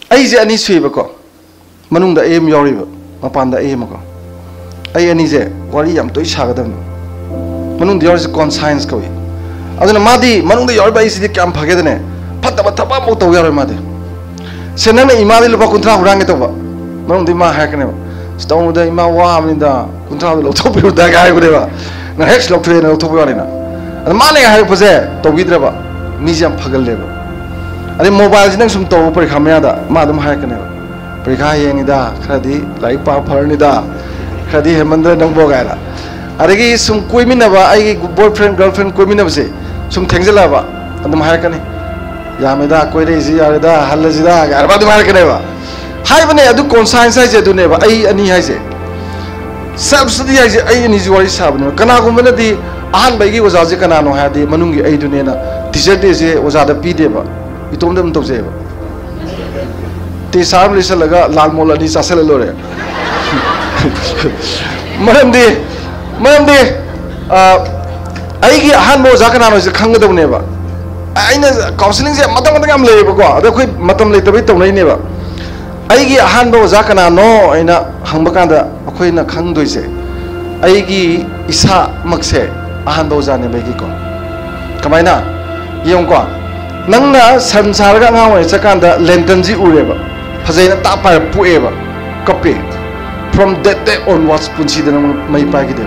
ꯑꯩꯁꯦ ꯑꯅꯤ ꯁꯨꯏꯕꯀꯣ ꯃꯅꯨꯡꯗ ꯑꯦꯝ ꯌꯥꯎꯔꯤꯕ ꯃꯄꯥꯟꯗ ꯑꯦꯝꯀꯣ ꯑꯩ ꯑꯅꯤꯁꯦ ꯋꯥꯔꯤ ꯌꯥꯝ ꯇꯣꯏ ꯁꯥꯒꯗꯕꯅꯤ ꯃꯅꯨꯡꯗ ꯌꯥꯎꯔꯤꯁꯦ ꯀꯣꯟꯁꯥꯏꯟꯁ ꯀꯧꯏ ꯑꯗꯨꯅ ꯃꯥꯗꯤ ꯃꯅꯨꯡꯗ ꯌꯥꯎꯔꯤꯕ ꯑꯩꯁꯤꯗꯤ ꯀꯌꯥꯝ ꯐꯒꯦꯗꯅꯦ ꯐꯠꯇꯕ ꯊꯕꯛ ꯑꯃꯐꯥꯎ ꯇꯧ ꯌꯥꯔꯣꯏ ꯃꯥꯗꯤ ꯁꯦ ꯅꯪꯅ ꯏꯃꯥꯗꯤ ꯂꯨꯄꯥ 50 ꯍꯨꯔꯥꯟꯒꯦ ꯇꯧꯕ ꯃꯅꯨꯡꯗ ꯏꯃꯥ ꯍꯥꯏꯔꯛꯀꯅꯦꯕ ꯇꯧꯅꯨꯗ ꯏꯃꯥ ꯋꯥꯕꯅꯤꯗ 50ꯗꯣ ꯂꯧꯊꯣꯛꯄꯤꯔꯨꯗ ꯍꯥꯏꯕꯅꯦꯕ ꯅꯪ ꯍꯦꯛ ꯂꯧꯊꯣꯛꯑꯦꯅ ꯂꯧꯊꯣꯛꯄ ꯌꯥꯔꯦꯅ ꯑꯗ ꯃꯥꯅ ꯍꯥꯏꯔꯛꯄꯁꯦ ꯇꯧꯕꯤꯗ꯭ꯔꯕ ꯃꯤꯁꯦ ꯌꯥꯝ ꯐꯒꯜꯂꯦꯕ ꯑꯗꯩ ꯃꯣꯕꯥꯏꯜꯁꯤ ꯅꯪ ꯁꯨꯝ ꯇꯧꯕ ꯄꯔꯤꯈꯥ ꯃꯌꯥꯗ ꯃꯥ ꯑꯗꯨꯝ ꯍꯥꯏꯔꯛꯀꯅꯦꯕ ꯄꯔꯤꯈꯥ ꯍꯌꯦꯡꯅꯤꯗ ꯈꯔꯗꯤ ꯂꯥꯏꯔꯤꯛ ꯄꯥ ꯐꯔꯅꯤꯗ khadi hemandra nang bogaira adagi sum koiminaba ai boyfriend girlfriend koiminabase sum thengjalaba adum harakani yameda koire ji yareda halajida garba adum harakane ba haibane adu conscience haise adune ba ai ani haise self study haise ai ani ji wari sabne kana gumbana di ahan baigi ojaji kana no hadi manungi ai dune na teacher de je ojada pi de ba itom dam to je ba te sam lisa laga lal mol ani chasel lore maramdi aigi ahan bo zakana no je khangdabne ba aina counseling je matam am leba ko ada khoi matam leitabai tonai ne ba aigi ahan bo zakana no aina hangba kanda akhoi na khangdoi se aigi isa makse ahan bo jane bagi ko kamaina yong ko nangna sansar ga ngawai chakanda lentanji ureba fajaina ta par pueba kape from that day onwards punchi da mai pa gi de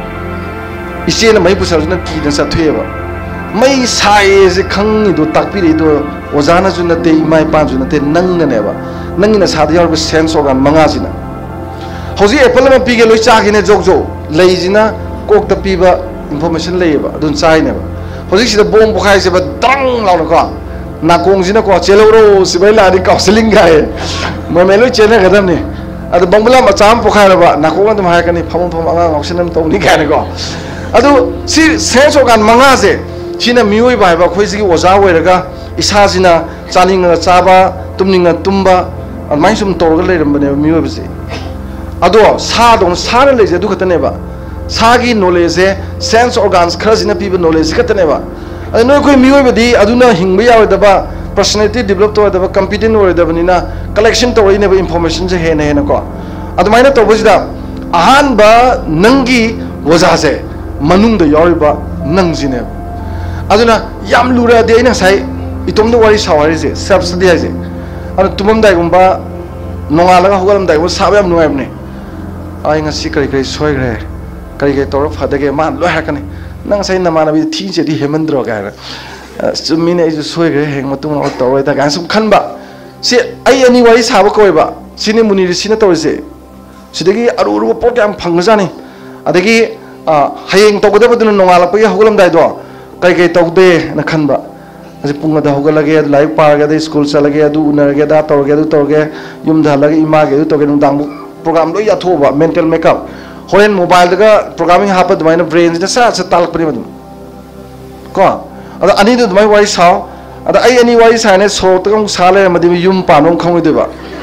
ise na mai pusal na ki da sa theba mai sai je khang ni do takpi ri do ojana ju na te mai pa ju na te nang na ne ba nang na sa da yor sense organ manga ji na hoji apple ma pi ge loi cha gi ne jok jo lei ji na kok ta pi ba information lei ba dun chai ne ba hoji si da bom bu khai se ba dang law na ko na kong ji na ko chelo ro si bai la di counseling ga e ma me loi chen na ga dam ni adu bangla ma cham pokha ba na ko dum ha kani pham anga ngausinam to ni ga ne ko adu si sense organ manga se china mioi ba ba khoi ji oja weraga isa jina chaninga chaba tumninga tumba mai sum torga leiram bane mioi ba se ado sa dong sa na leje du khatane ba sa gi knowledge sense organs khara jina pi knowledge khatane ba adu noi khoi mioi ba di aduna hingba yaw da ba personality develop to da competent or da banina collection to ne information je he ne ko adumaina to bujida ahan ba nangi waja se manung da yori ba nang jine aduna yam lura de ina sai itom da wari sawari je self study je adu tumam dai gumba nonga laga hogalam dai bo sab yam nuai ne ai ngasi kari kari soigre kari to ro phadage man lo hakane nang sai na manabi thi je di hemandro ga sumine isu soigre heng matung no to ta gan sum khanba si ai ani wari saba ko ba sini muni sina to se sidagi aru pot yam phangjani adagi hayeng to godaba dun nongala pa hogalam dai do kai to de na khanba asi punga da hogalage live parga de school chalage adu unarge da torge yum da lage ima ge to ge dang program lo ya thoba mental makeup horen mobile daga programming hapa dmaina brain da sa talak pri madum ko ada ani du mai wari saw ada ai ani wari sa ne so tong sale madim yum panom khongoi de ba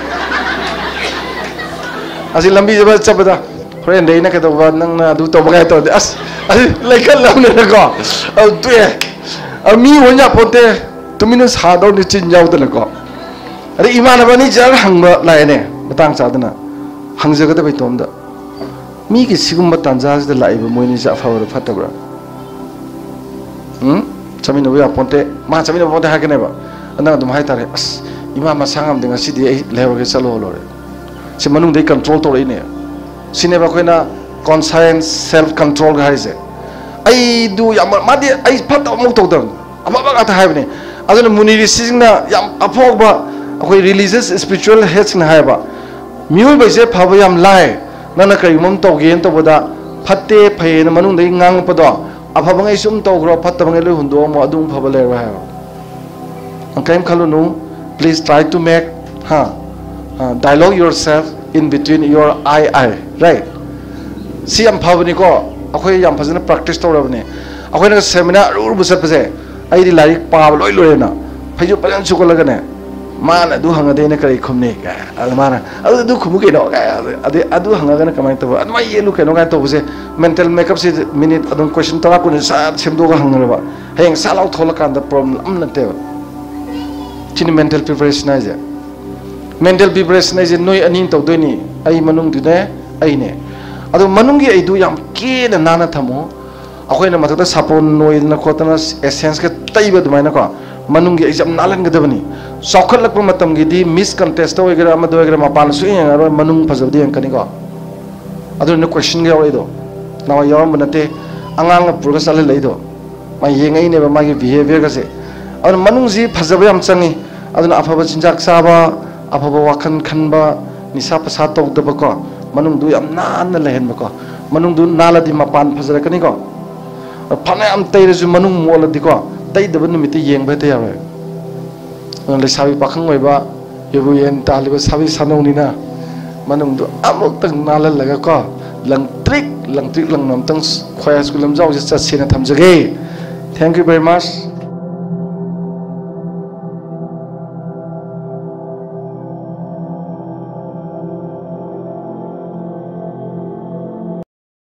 asi lambi jaba chabada horen dei na ka to ba nang na du to ba to as asi laikal law ne ko au tu e mi wonya pote tumino sa do ni chin yaw de ko ada imana ba ni jar hangba lai ne batang sa dana hangja ga da bai tom da mi ki sigum ba tanja da lai ba moi ni ja fa ba fatabra chamina we aponte ma chamina ponte ha kene ba ana dum hai tare as ima ma sangam de ngasi di lewa ge chalo lore si manung de control to ne sine ba koina conscience self control ga haise ai du ya ma di ai phat amuk to da ama ba ta hai bane aduna muni ri singna yam aphok ba akoi religious spiritual heads na hai ba miu ba se pha ba yam lai nana kai mom to gen to boda phatte phai na manung de ngang pa do afabangai sum to gro phattabangai loi hundo mo adung phabale ra ha ankaim khalunu please try to make dialogue yourself in between your I right si am phabani ko akhoi yam phajana practice to rabne akhoi na seminar ur busat pase ai di larik pa loi loi na phaju pajan su ko lagane mana du hanga de na kari khumne ka almana adu khumu ke no ka adu hanga ga na kamai to adu mai yelu ke no ga to buse mental makeup se minute adun question to ko sa semdo ga hanga ba heng salau thola kan da problem am na te chini mental preparation aja mental preparation है नोई अनी तौदनी आई मनुंगदुने अईने अदो मनुंगी अईदु याम केना नाना थमो अखोइना मथकता सापोन नोइदना खोतना essence के तैबा दुमाइना को मनुंगी एग्जाम नालनगदबनी सौखलकप मतमगिदी मिस कंटेस्ट ओइगरा अमदो ओइगरा मपान सुयंगारो मनुंग फजबदी अंकनी को अदो न क्वेश्चन गे ओइदो नावा यावम बनते अंगांग पुरगा चले लइदो मा येंगई ने मागी बिहेवियर गसे और मनुंग जी फजब याम चंगी अदो अफब चिंजाक साबा अफब वाखन खनबा निसा पसा तौदब को मनुंग दु याम नान लहन को मनुंग दु नालदी मपान फजरकनी को और फने am तैरजु मनुंग मोलदी को तैदब निमिति येंबते यावे लेसाबी पाखंग ओइबा यबु येन तालिबा साबी सानौनिना मनुंग दु अमुक तक नाल लगा को लंगट्रिक लंगनम तंग खोया स्कूल लमजाव जे चसेना थमजगे थैंक यू वेरी मच